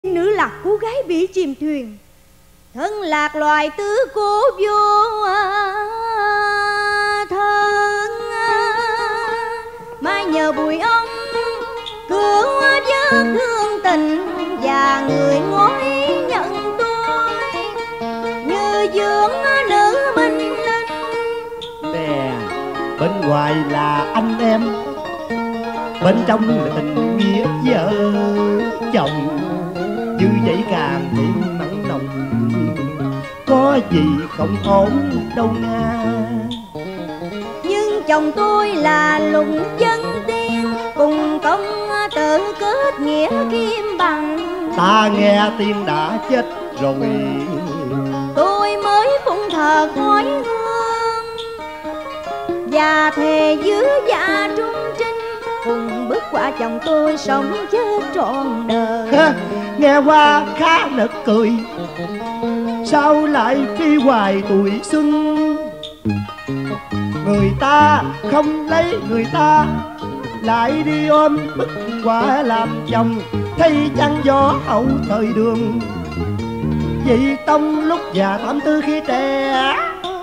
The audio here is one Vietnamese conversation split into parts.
Nữ lạc cô gái bị chìm thuyền, thân lạc loài tứ cố vô thân. Mai nhờ bụi ông cứu vớt thương tình, và người ngói nhận tôi như dưỡng nữ minh linh. Nè, bên ngoài là anh em, bên trong là tình nghĩa vợ chồng, như vậy càng thêm mặn nồng, có gì không ổn đâu nha. Nhưng chồng tôi là lùng chân tiên, cùng công tự kết nghĩa kim bằng. Ta nghe tiên đã chết rồi, tôi mới phụng thờ khói hương, và thề giữ dạ trung trinh, cùng bước qua chồng tôi sống chết trọn đời. Nghe qua khá nực cười, sao lại đi hoài tuổi xuân. Người ta không lấy người ta, lại đi ôm bức quả làm chồng, thấy chăng gió hậu thời đường. Vị tông lúc già 84 khi trẻ,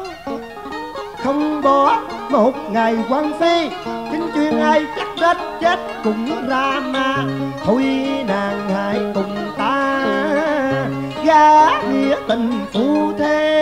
không bỏ một ngày quan phi, chính chuyên ai chắc chết chết cũng ra ma. Thôi nàng hãy cùng ta gá nghĩa tình phu thê.